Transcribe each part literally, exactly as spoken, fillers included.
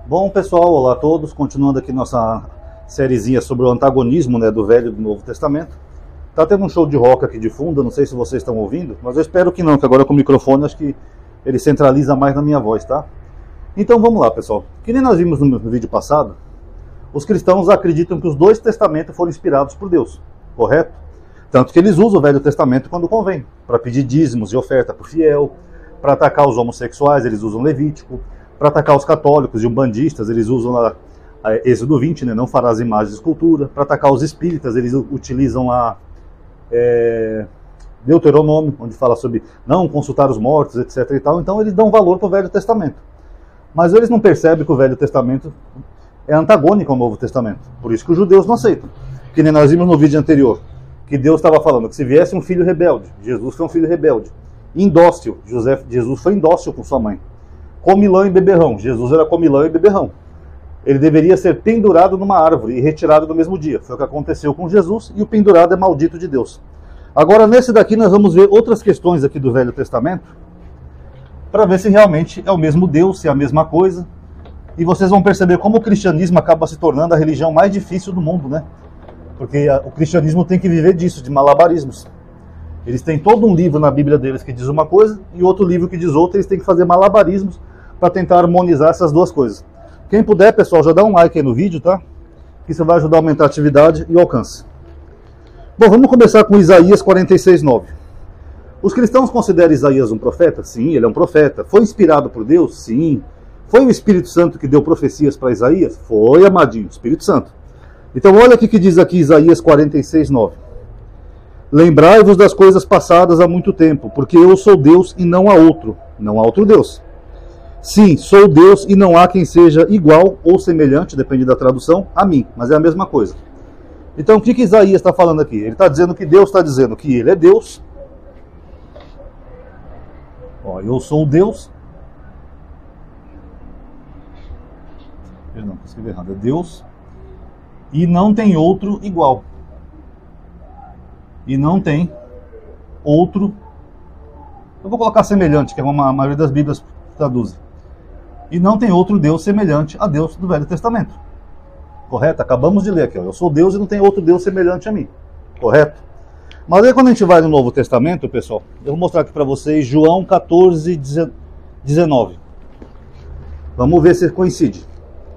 Bom, pessoal, olá a todos. Continuando aqui nossa sériezinha sobre o antagonismo, né, do Velho e do Novo Testamento. Tá tendo um show de rock aqui de fundo, não sei se vocês estão ouvindo, mas eu espero que não, que agora com o microfone acho que ele centraliza mais na minha voz, tá? Então vamos lá, pessoal. Que nem nós vimos no vídeo passado, os cristãos acreditam que os dois testamentos foram inspirados por Deus, correto? Tanto que eles usam o Velho Testamento quando convém, para pedir dízimos e oferta por fiel, para atacar os homossexuais, eles usam Levítico, para atacar os católicos e umbandistas, eles usam lá a Êxodo vinte, né, não farás imagens de escultura. Para atacar os espíritas, eles utilizam lá é, Deuteronômio, onde fala sobre não consultar os mortos, etc e tal. Então eles dão valor para o Velho Testamento. Mas eles não percebem que o Velho Testamento é antagônico ao Novo Testamento. Por isso que os judeus não aceitam. Que nem nós vimos no vídeo anterior, que Deus estava falando que se viesse um filho rebelde, Jesus foi um filho rebelde, indócil, José, Jesus foi indócil com sua mãe, comilão e beberrão, Jesus era comilão e beberrão. Ele deveria ser pendurado numa árvore e retirado no mesmo dia. Foi o que aconteceu com Jesus, e o pendurado é maldito de Deus. Agora, nesse daqui, nós vamos ver outras questões aqui do Velho Testamento, para ver se realmente é o mesmo Deus, se é a mesma coisa. E vocês vão perceber como o cristianismo acaba se tornando a religião mais difícil do mundo, né? Porque o cristianismo tem que viver disso, de malabarismos. Eles têm todo um livro na Bíblia deles que diz uma coisa, e outro livro que diz outra. Eles têm que fazer malabarismos para tentar harmonizar essas duas coisas. Quem puder, pessoal, já dá um like aí no vídeo, tá? Que isso vai ajudar a aumentar a atividade e o alcance. Bom, vamos começar com Isaías quarenta e seis, nove. Os cristãos consideram Isaías um profeta? Sim, ele é um profeta. Foi inspirado por Deus? Sim. Foi o Espírito Santo que deu profecias para Isaías? Foi, amadinho, Espírito Santo. Então olha o que diz aqui Isaías quarenta e seis, nove. Lembrai-vos das coisas passadas há muito tempo, porque eu sou Deus e não há outro. Não há outro Deus. Sim, sou Deus e não há quem seja igual ou semelhante, depende da tradução, a mim, mas é a mesma coisa. Então o que, que Isaías está falando aqui? Ele está dizendo que Deus está dizendo que ele é Deus. Ó, eu sou Deus. Perdão, escrevi errado. É Deus. E não tem outro igual. E não tem outro. Eu vou colocar semelhante, que é uma, a maioria das Bíblias traduzem. E não tem outro Deus semelhante a Deus do Velho Testamento. Correto? Acabamos de ler aqui. Ó. Eu sou Deus e não tem outro Deus semelhante a mim. Correto? Mas aí quando a gente vai no Novo Testamento, pessoal, eu vou mostrar aqui para vocês João quatorze, dezenove. Vamos ver se coincide.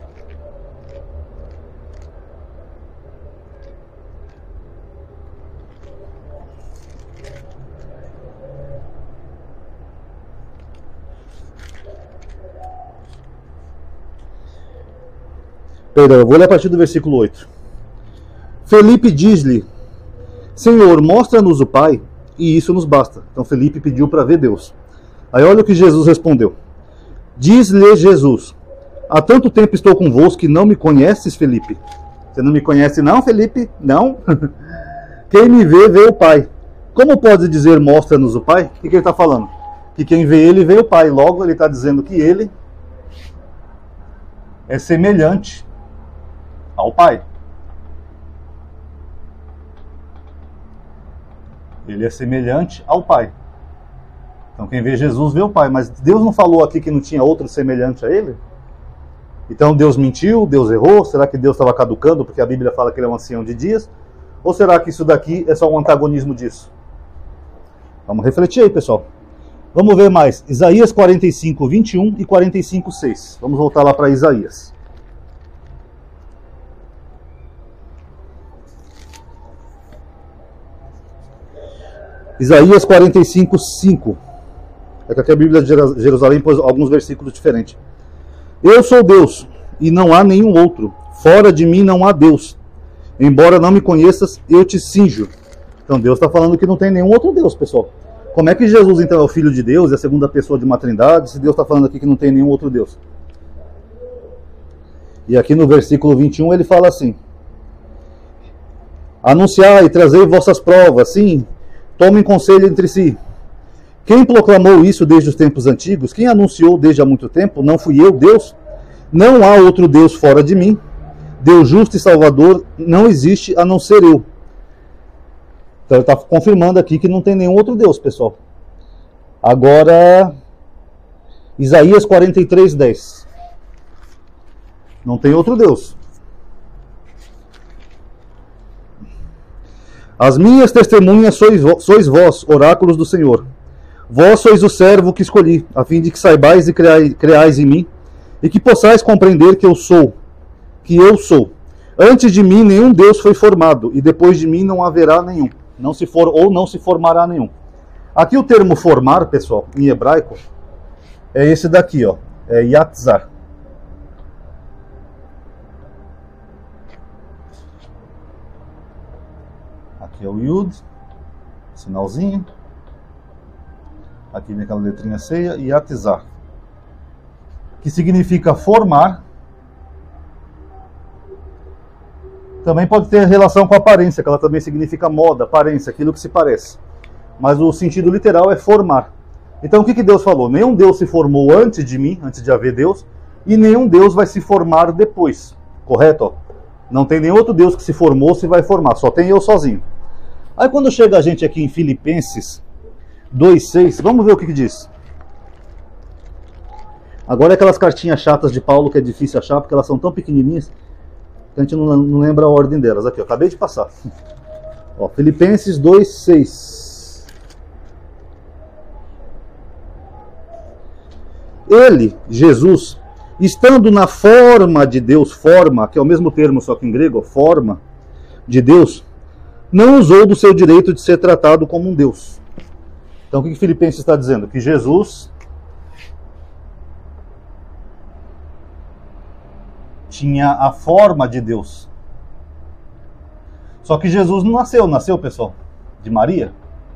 Perdão, eu vou ler a partir do versículo oito. Felipe diz-lhe: Senhor, mostra-nos o Pai, e isso nos basta. Então Felipe pediu para ver Deus. Aí olha o que Jesus respondeu. Diz-lhe Jesus: Há tanto tempo estou convosco que não me conheces, Felipe. Você não me conhece não, Felipe? Não? Quem me vê, vê o Pai. Como pode dizer mostra-nos o Pai? O que, que ele está falando? Que quem vê ele, vê o Pai. Logo ele está dizendo que ele é semelhante ao Pai. Ele é semelhante ao Pai. Então quem vê Jesus vê o Pai. Mas Deus não falou aqui que não tinha outro semelhante a ele? Então Deus mentiu, Deus errou? Será que Deus estava caducando porque a Bíblia fala que ele é um ancião de dias? Ou será que isso daqui é só um antagonismo disso? Vamos refletir aí, pessoal. Vamos ver mais. Isaías quarenta e cinco, vinte e um e quarenta e cinco, seis. Vamos voltar lá para Isaías. Isaías quarenta e cinco, cinco. É que aqui a Bíblia de Jerusalém pôs alguns versículos diferentes. Eu sou Deus, e não há nenhum outro. Fora de mim não há Deus. Embora não me conheças, eu te cinjo. Então Deus está falando que não tem nenhum outro Deus, pessoal. Como é que Jesus então é o Filho de Deus, é a segunda pessoa de uma trindade, se Deus está falando aqui que não tem nenhum outro Deus? E aqui no versículo vinte e um ele fala assim: Anunciai e trazei vossas provas, sim, tomem conselho entre si. Quem proclamou isso desde os tempos antigos? Quem anunciou desde há muito tempo? Não fui eu, Deus? Não há outro Deus fora de mim. Deus justo e salvador não existe a não ser eu. Então ele está confirmando aqui que não tem nenhum outro Deus, pessoal. Agora, Isaías quarenta e três, dez. Não tem outro Deus. As minhas testemunhas sois, sois vós, oráculos do Senhor. Vós sois o servo que escolhi, a fim de que saibais e creais, creais em mim, e que possais compreender que eu sou, que eu sou. Antes de mim nenhum Deus foi formado, e depois de mim não haverá nenhum. Não se for, ou não se formará nenhum. Aqui o termo formar, pessoal, em hebraico, é esse daqui, ó. É yatzar. Aqui é o Yud, sinalzinho. Aqui vem aquela letrinha ceia, e yatzar, que significa formar. Também pode ter relação com a aparência, que ela também significa moda, aparência, aquilo que se parece. Mas o sentido literal é formar. Então o que, que Deus falou? Nenhum Deus se formou antes de mim, antes de haver Deus, e nenhum Deus vai se formar depois. Correto? Ó? Não tem nenhum outro Deus que se formou, se vai formar, só tem eu sozinho. Aí quando chega a gente aqui em Filipenses dois, seis, vamos ver o que, que diz. Agora é aquelas cartinhas chatas de Paulo que é difícil achar, porque elas são tão pequenininhas que a gente não, não lembra a ordem delas. Aqui, eu acabei de passar. Ó, Filipenses dois, seis. Ele, Jesus, estando na forma de Deus, forma, que é o mesmo termo só que em grego, forma de Deus, não usou do seu direito de ser tratado como um Deus. Então o que Filipenses está dizendo? Que Jesus tinha a forma de Deus. Só que Jesus não nasceu, nasceu, pessoal, de Maria.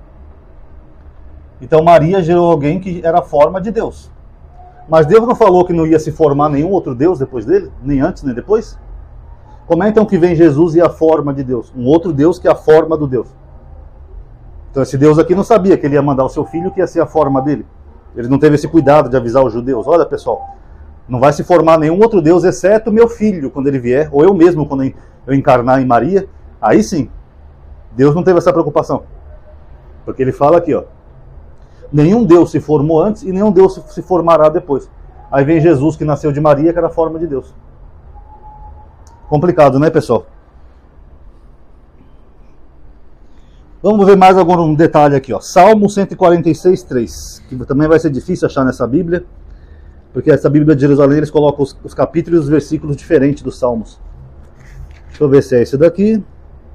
Então Maria gerou alguém que era a forma de Deus. Mas Deus não falou que não ia se formar nenhum outro Deus depois dele? Nem antes, nem depois? Como é então que vem Jesus e a forma de Deus? Um outro Deus que é a forma do Deus. Então esse Deus aqui não sabia que ele ia mandar o seu filho que ia ser a forma dele. Ele não teve esse cuidado de avisar os judeus. Olha, pessoal, não vai se formar nenhum outro Deus, exceto meu filho, quando ele vier, ou eu mesmo, quando eu encarnar em Maria. Aí sim, Deus não teve essa preocupação. Porque ele fala aqui, ó, nenhum Deus se formou antes e nenhum Deus se formará depois. Aí vem Jesus que nasceu de Maria, que era a forma de Deus. Complicado, né, pessoal? Vamos ver mais algum detalhe aqui, ó. Salmo cento e quarenta e seis, três, que também vai ser difícil achar nessa Bíblia, porque essa Bíblia de Jerusalém eles colocam os, os capítulos e os versículos diferentes dos Salmos. Deixa eu ver se é esse daqui.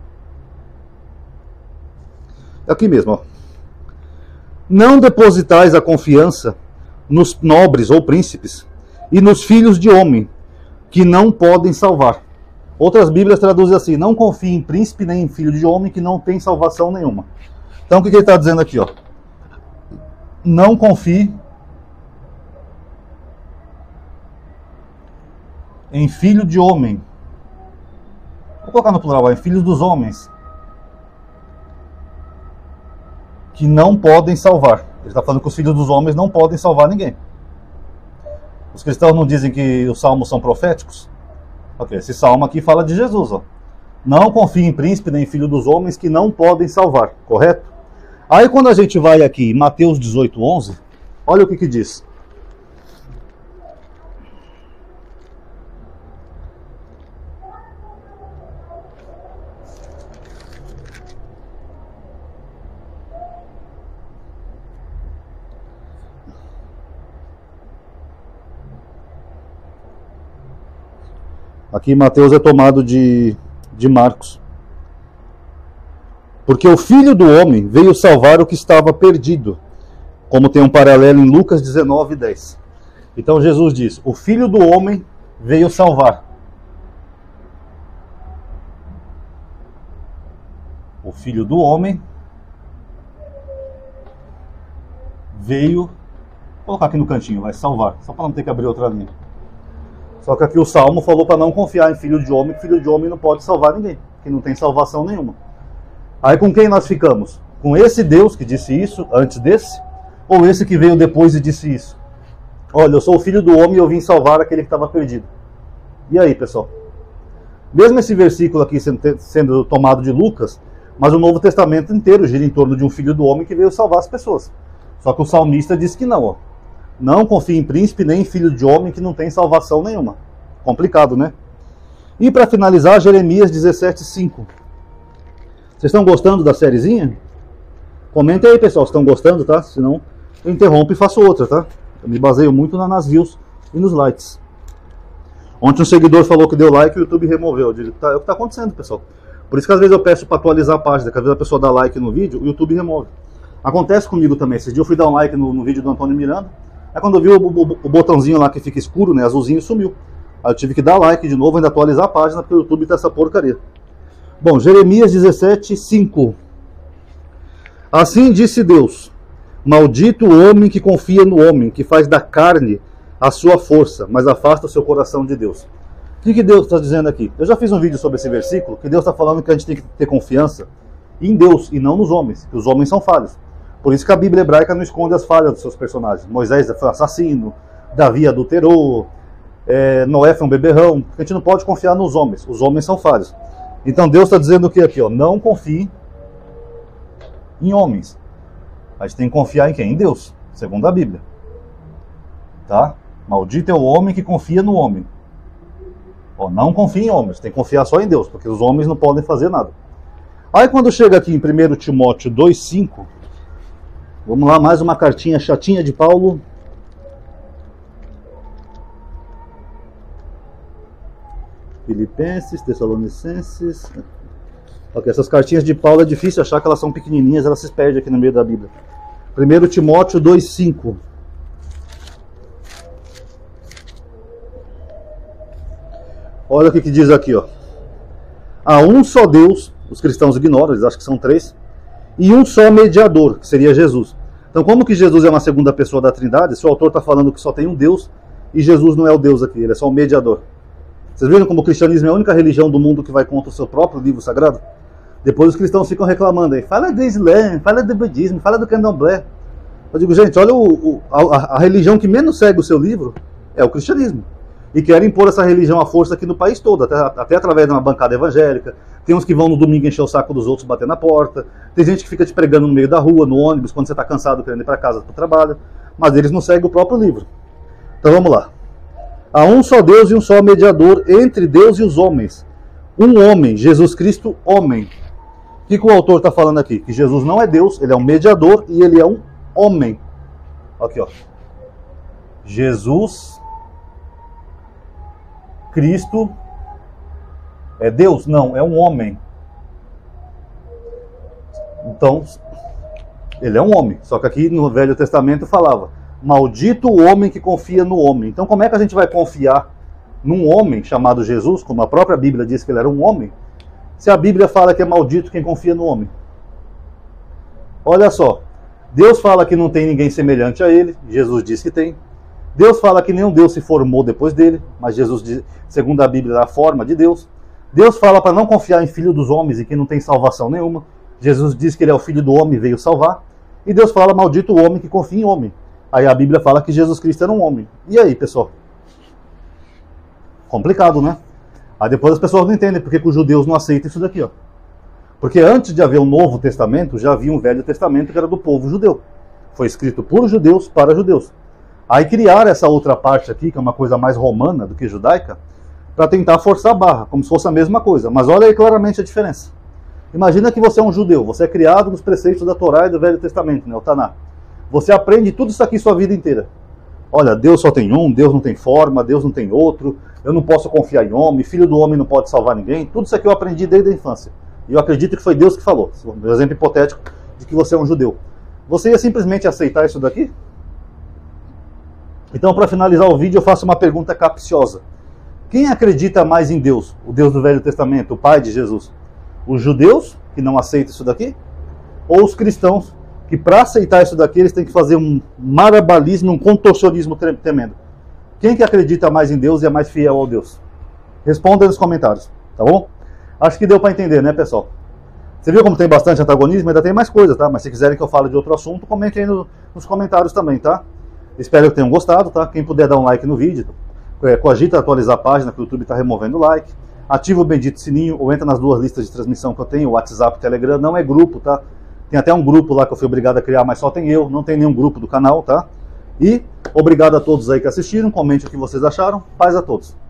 Aqui mesmo, ó. Não depositais a confiança nos nobres ou príncipes e nos filhos de homem, que não podem salvar. Outras Bíblias traduzem assim: não confie em príncipe nem em filho de homem, que não tem salvação nenhuma. Então o que ele está dizendo aqui? Ó? Não confie em filho de homem. Vou colocar no plural, em filhos dos homens, que não podem salvar. Ele está falando que os filhos dos homens não podem salvar ninguém. Os cristãos não dizem que os salmos são proféticos? Ok, esse salmo aqui fala de Jesus. Ó. Não confie em príncipe nem em filho dos homens, que não podem salvar. Correto? Aí quando a gente vai aqui em Mateus dezoito, onze, olha o que que diz. Aqui Mateus é tomado de, de Marcos. Porque o Filho do Homem veio salvar o que estava perdido. Como tem um paralelo em Lucas dezenove, dez. Então Jesus diz, o Filho do Homem veio salvar. O Filho do Homem veio... Vou colocar aqui no cantinho, vai salvar. Só para não ter que abrir outra linha. Só que aqui o Salmo falou para não confiar em filho de homem, que filho de homem não pode salvar ninguém, que não tem salvação nenhuma. Aí com quem nós ficamos? Com esse Deus que disse isso antes desse? Ou esse que veio depois e disse isso? Olha, eu sou o filho do homem e eu vim salvar aquele que estava perdido. E aí, pessoal? Mesmo esse versículo aqui sendo, sendo tomado de Lucas, mas o Novo Testamento inteiro gira em torno de um filho do homem que veio salvar as pessoas. Só que o salmista diz que não, ó. Não confie em príncipe nem em filho de homem, que não tem salvação nenhuma. Complicado, né? E para finalizar, Jeremias dezessete, cinco. Vocês estão gostando da sériezinha? Comentem aí, pessoal, se estão gostando, tá? Senão eu interrompo e faço outra, tá? Eu me baseio muito nas views e nos likes. Ontem um seguidor falou que deu like e o YouTube removeu. Eu digo, tá, é o que está acontecendo, pessoal. Por isso que às vezes eu peço para atualizar a página, que às vezes a pessoa dá like no vídeo, o YouTube remove. Acontece comigo também. Esse dia eu fui dar um like no, no vídeo do Antônio Miranda, aí quando eu vi o, o, o botãozinho lá que fica escuro, né, azulzinho, sumiu. Aí eu tive que dar like de novo, ainda atualizar a página, porque o YouTube tá essa porcaria. Bom, Jeremias dezessete, cinco. Assim disse Deus: maldito o homem que confia no homem, que faz da carne a sua força, mas afasta o seu coração de Deus. O que, que Deus está dizendo aqui? Eu já fiz um vídeo sobre esse versículo, que Deus está falando que a gente tem que ter confiança em Deus e não nos homens, que os homens são falhos. Por isso que a Bíblia hebraica não esconde as falhas dos seus personagens. Moisés foi assassino, Davi adulterou, é, Noé foi um beberrão. A gente não pode confiar nos homens, os homens são falhos. Então Deus está dizendo o que aqui? Ó, não confie em homens. A gente tem que confiar em quem? Em Deus, segundo a Bíblia. Tá? Maldito é o homem que confia no homem. Ó, não confie em homens, tem que confiar só em Deus, porque os homens não podem fazer nada. Aí quando chega aqui em primeiro Timóteo dois, cinco, vamos lá, mais uma cartinha chatinha de Paulo. Filipenses, Tessalonicenses. Ok, essas cartinhas de Paulo é difícil achar que elas são pequenininhas, elas se perdem aqui no meio da Bíblia. primeiro Timóteo dois, cinco. Olha o que, que diz aqui, ó. Há um só Deus, os cristãos ignoram, eles acham que são três, e um só mediador, que seria Jesus. Então, como que Jesus é uma segunda pessoa da Trindade, se o autor está falando que só tem um Deus, e Jesus não é o Deus aqui, ele é só um mediador. Vocês viram como o cristianismo é a única religião do mundo que vai contra o seu próprio livro sagrado? Depois os cristãos ficam reclamando aí, fala do Islã, fala do budismo, fala do candomblé. Eu digo, gente, olha, o, o, a, a religião que menos segue o seu livro é o cristianismo. E querem impor essa religião à força aqui no país todo, até, até através de uma bancada evangélica. Tem uns que vão no domingo encher o saco dos outros, bater na porta. Tem gente que fica te pregando no meio da rua, no ônibus, quando você está cansado querendo ir para casa, para o trabalho. Mas eles não seguem o próprio livro. Então vamos lá. Há um só Deus e um só mediador entre Deus e os homens. Um homem, Jesus Cristo, homem. O que, que o autor está falando aqui? Que Jesus não é Deus, ele é um mediador e ele é um homem. Aqui, ó. Jesus Cristo é Deus? Não, é um homem. Então, ele é um homem. Só que aqui no Velho Testamento falava, maldito o homem que confia no homem. Então como é que a gente vai confiar num homem chamado Jesus, como a própria Bíblia diz que ele era um homem, se a Bíblia fala que é maldito quem confia no homem? Olha só, Deus fala que não tem ninguém semelhante a ele, Jesus diz que tem. Deus fala que nenhum Deus se formou depois dele, mas Jesus diz, segundo a Bíblia, é a forma de Deus. Deus fala para não confiar em filho dos homens e que não tem salvação nenhuma. Jesus diz que ele é o filho do homem e veio salvar. E Deus fala, maldito o homem que confia em homem. Aí a Bíblia fala que Jesus Cristo era um homem. E aí, pessoal? Complicado, né? Aí depois as pessoas não entendem porque que os judeus não aceitam isso daqui, ó. Porque antes de haver o Novo Testamento, já havia um Velho Testamento que era do povo judeu. Foi escrito por judeus para judeus. Aí criaram essa outra parte aqui, que é uma coisa mais romana do que judaica, para tentar forçar a barra, como se fosse a mesma coisa. Mas olha aí claramente a diferença. Imagina que você é um judeu, você é criado nos preceitos da Torá e do Velho Testamento, né, o Taná. Você aprende tudo isso aqui sua vida inteira. Olha, Deus só tem um, Deus não tem forma, Deus não tem outro, eu não posso confiar em homem, filho do homem não pode salvar ninguém. Tudo isso aqui eu aprendi desde a infância. E eu acredito que foi Deus que falou. Um exemplo hipotético de que você é um judeu. Você ia simplesmente aceitar isso daqui? Então, para finalizar o vídeo, eu faço uma pergunta capciosa. Quem acredita mais em Deus? O Deus do Velho Testamento, o Pai de Jesus? Os judeus, que não aceitam isso daqui? Ou os cristãos, que para aceitar isso daqui, eles têm que fazer um marabalismo, um contorcionismo tremendo? Quem que acredita mais em Deus e é mais fiel ao Deus? Responda nos comentários, tá bom? Acho que deu para entender, né, pessoal? Você viu como tem bastante antagonismo? Ainda tem mais coisa, tá? Mas se quiserem que eu fale de outro assunto, comentem aí no, nos comentários também, tá? Espero que tenham gostado, tá? Quem puder dar um like no vídeo, é, cogita atualizar a página, que o YouTube está removendo o like. Ativa o bendito sininho, ou entra nas duas listas de transmissão que eu tenho, o WhatsApp e o Telegram. Não é grupo, tá? Tem até um grupo lá que eu fui obrigado a criar, mas só tem eu, não tem nenhum grupo do canal, tá? E obrigado a todos aí que assistiram, comente o que vocês acharam. Paz a todos.